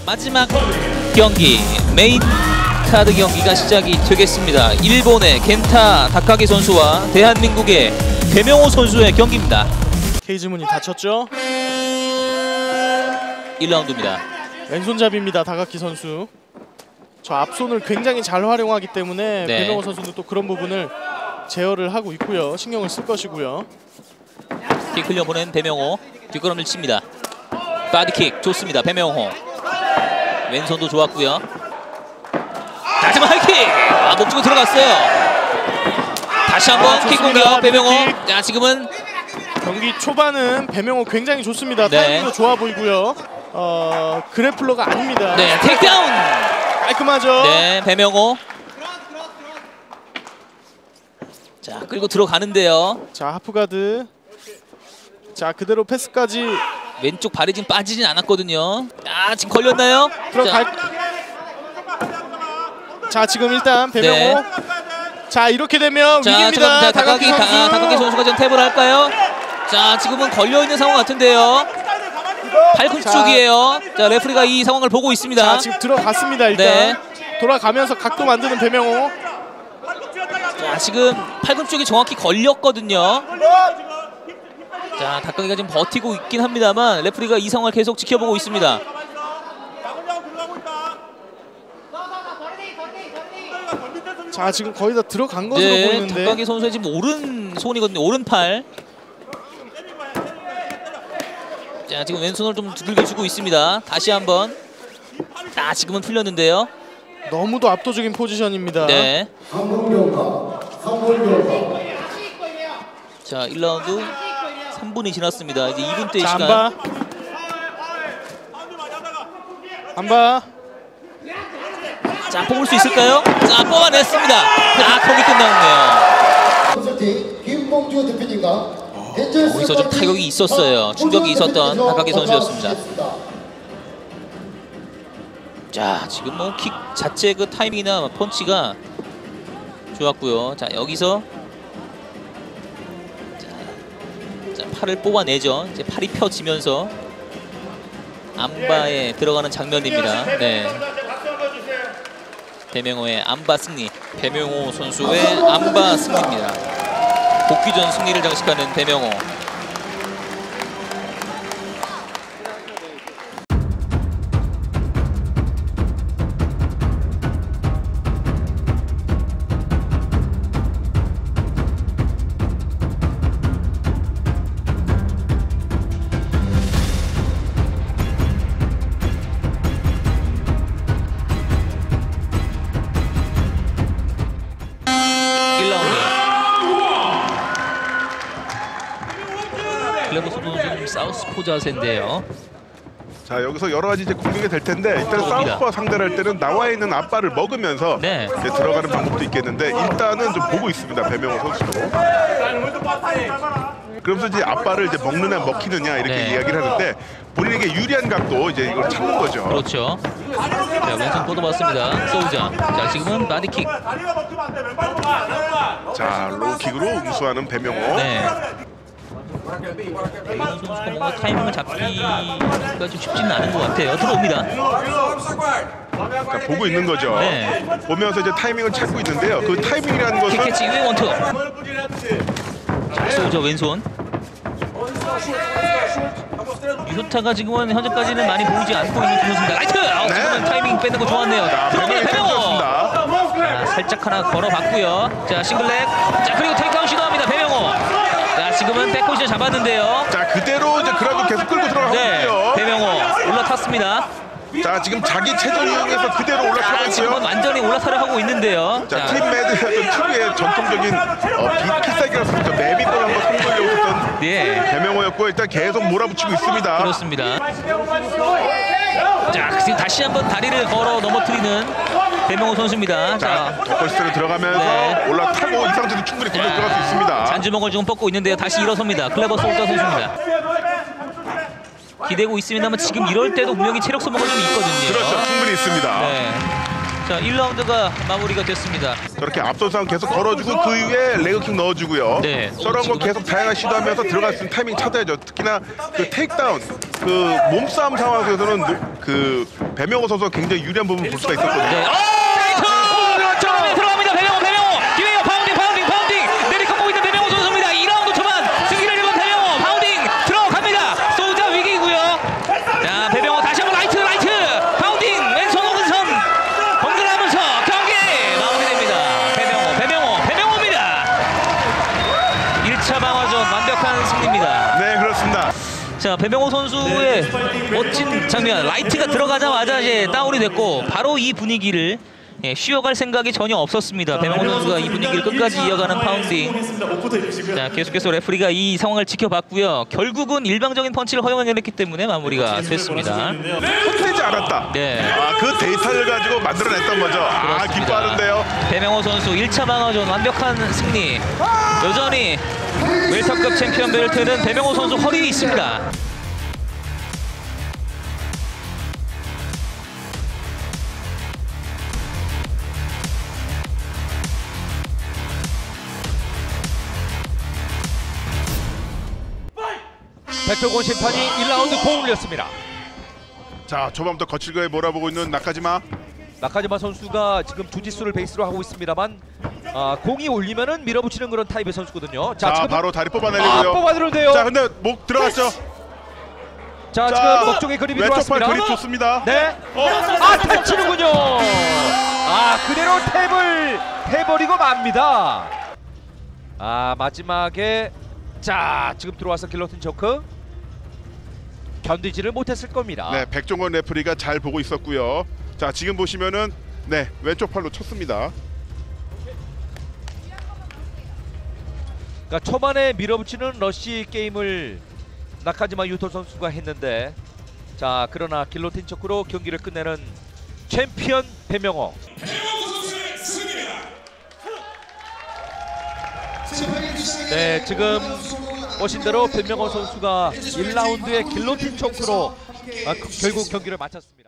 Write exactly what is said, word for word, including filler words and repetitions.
마지막 경기 메인 카드 경기가 시작이 되겠습니다. 일본의 겐타 다카기 선수와 대한민국의 배명호 선수의 경기입니다. 케이즈문이 다쳤죠? 일 라운드입니다. 왼손잡이입니다, 다카기 선수. 저 앞손을 굉장히 잘 활용하기 때문에 네. 배명호 선수는 또 그런 부분을 제어를 하고 있고요. 신경을 쓸 것이고요. 킥 흘려보낸 배명호. 뒷걸음을 칩니다. 바디킥 좋습니다. 배명호. 왼손도 좋았고요. 마지막 하이킥! 아, 목 주고 들어갔어요. 다시 한번 아, 킥 공격 배명호. 자, 지금은 경기 초반은 배명호 굉장히 좋습니다. 네. 타이밍도 좋아 보이고요. 어, 그래플러가 아닙니다. 네, 테이크다운! 깔끔하죠? 네, 배명호. 자, 끌고 들어가는데요. 자, 하프가드. 자, 그대로 패스까지. 왼쪽 발이 지금 빠지진 않았거든요. 아, 지금 걸렸나요? 들어갈. 자, 자 지금 일단 배명호. 네. 자, 이렇게 되면 자, 위기입니다. 지금 다카기 다카기 선수. 다, 다카기 선수가 좀 탭을 할까요? 자, 지금은 걸려 있는 상황 같은데요. 팔꿈치 자, 쪽이에요. 자, 레프리가 이 상황을 보고 있습니다. 자, 지금 들어갔습니다. 일단 네. 돌아가면서 각도 만드는 배명호. 자, 지금 팔꿈치 쪽이 정확히 걸렸거든요. 자, 다카기가 지금 버티고 있긴 합니다만 레프리가 이 상황을 계속 지켜보고 있습니다. 자, 지금 거의 다 들어간 것으로 네, 보이는데. 다카기 선수의 지금 오른손이거든요. 오른팔. 자, 지금 왼손을 좀 두들겨 주고 있습니다. 다시 한번. 아, 지금은 풀렸는데요. 너무도 압도적인 포지션입니다. 네. 자, 일 라운드 삼 분이 지났습니다. 이제 이 분대의 자, 시간. 안바. 안바. 자, 뽑을 수 있을까요? 자, 뽑아냈습니다. 아, 경기 끝났네요. 컨설팅 김봉주 대표님과 거기서 좀 타격이 있었어요. 충격이 있었던 다카기 선수였습니다. 자, 지금 뭐 킥 자체 그 타이밍이나 펀치가 좋았고요. 자, 여기서 자, 자, 팔을 뽑아내죠. 이제 팔이 펴지면서 암바에 들어가는 장면입니다. 네. 배명호의 암바 승리. 배명호 선수의 암바 승리입니다. 복귀전 승리를 장식하는 배명호. 일 라운드. 클레버스 선수는 사우스포 자세인데요. 자, 여기서 여러 가지 이제 공격이 될 텐데 일단 들어옵니다. 사우스포와 상대를 할 때는 나와 있는 앞발을 먹으면서 네. 이제 들어가는 방법도 있겠는데 일단은 좀 보고 있습니다, 배명호 선수도. 그러면서 이제 앞발을 이제 먹느냐 먹히느냐 이렇게 네. 이야기를 하는데 본인에게 유리한 각도 이제 이걸 찾는 거죠. 그렇죠. 자, 왼손 뻗어봤습니다. 소우자. 자, 지금은 바디킥. 자, 로우킥으로 응수하는 배명호. 네. 배명호 선수가 뭔가 타이밍을 잡기가 좀 쉽지는 않은 것 같아요. 들어옵니다. 자, 보고 있는 거죠. 네. 보면서 이제 타이밍을 찾고 있는데요. 그 타이밍이라는 것은 킥캐치 이후에 원투. 자, 소우자 왼손. 유효타가 지금은 현재까지는 많이 보이지 않고 있는 선수입니다. 라이트! 아, 지금은 타이밍 빼는 거 좋았네요. 들어옵니다, 배명호. 자, 살짝 하나 걸어봤고요. 자, 싱글렉. 자, 그리고 테이크다운 시도합니다, 배명호. 자, 지금은 백포지션 잡았는데요. 자, 그대로 이제 그라도 계속 끌고 들어가고 네, 있고요. 배명호 올라탔습니다. 자, 지금 자기 체전 이용해서 그대로 올라타고 자, 지금은 있고요. 완전히 올라타려 하고 있는데요. 자, 팀 매드의 어떤 특유의 전통적인 어, 비키사기라서 매미볼 한번 성공하려고 했던 네, 배명호였고 일단 계속 몰아붙이고 있습니다. 그렇습니다. 자, 지금 다시 한번 다리를 걸어 넘어뜨리는 배명호 선수입니다. 자, 덕거시스로 들어가면서 네. 올라타고 이 상태도 충분히 건너 들어갈 수 있습니다. 잔주먹을 지금 뻗고 있는데요. 다시 일어섭니다. 클레버 솔더 선수입니다. 기대고 있습니다만 지금 이럴 때도 분명히 체력 소모가 좀 있거든요. 그렇죠, 충분히 있습니다. 네. 자, 일 라운드가 마무리가 됐습니다. 저렇게 앞선 상황 계속 걸어주고 그 이후에 레그킥 넣어주고요. 네. 저런 거 계속 다양한 시도하면서 들어갈 수 있는 타이밍 찾아야죠. 특히나 그 테이크다운, 그 몸싸움 상황에서는 노- 그 배명호 선수가 굉장히 유리한 부분 볼 수가 있었거든요. 네. 오! 처음에 들어갑니다. 배명호, 배명호. 기회요. 파운딩, 파운딩, 파운딩. 내리꺾고 있는 배명호 선수입니다. 이 라운드 초반 승기를 이룬 배명호. 파운딩 들어갑니다. 소자 위기이고요. 자, 배명호 다시 한번 라이트, 라이트. 파운딩 왼손 오른손 번갈아가면서 경기 마무리됩니다. 배명호, 배명호, 배명호입니다. 일 차 방어전 완벽한 승리입니다. 네, 그렇습니다. 자, 배명호 선수의 멋진 장면. 라이트가 들어가자마자 이제 다운이 됐고 바로 이 분위기를 예, 쉬어갈 생각이 전혀 없었습니다. 배명호 선수가 이 분위기를 끝까지 이어가는 파운딩. 자, 계속해서 레프리가 이 상황을 지켜봤고요. 결국은 일방적인 펀치를 허용했기 때문에 마무리가 됐습니다. 헛되지 않았다. 네. 아, 그 데이터를 가지고 만들어냈던 거죠. 아, 그렇습니다. 기뻐하는데요. 배명호 선수 일 차 방어전 완벽한 승리. 여전히 웰터급 챔피언 벨트는 배명호 선수 허리에 있습니다. 백종원 심판이 일 라운드 공을 올렸습니다. 자, 초반부터 거칠게 몰아보고 있는 나카지마. 나카지마 선수가 지금 주짓수를 베이스로 하고 있습니다만 아, 공이 올리면은 밀어붙이는 그런 타입의 선수거든요. 자, 지금 바로 다리 아, 뽑아내리고요. 뽑아들는데요. 자, 근데 목 들어갔죠. 자, 자, 지금 목 쪽에 그립이 왼쪽 팔 들어왔습니다. 그립 좋습니다. 네. 어. 아, 탭 치는군요. 아, 그대로 탭을 해버리고 맙니다. 아, 마지막에 자, 지금 들어와서 길로틴 초크 견디지를 못했을 겁니다. 네, 백종원 레프리가 잘 보고 있었고요. 자, 지금 보시면은 네, 왼쪽 팔로 쳤습니다. 그러니까 초반에 밀어붙이는 러쉬 게임을 나카지마 유토 선수가 했는데 자, 그러나 길로틴 초크로 경기를 끝내는 챔피언 배명호. 네, 지금 보신 대로 배명호 선수가 일 라운드에 길로틴 초크로 아, 결국 경기를 마쳤습니다.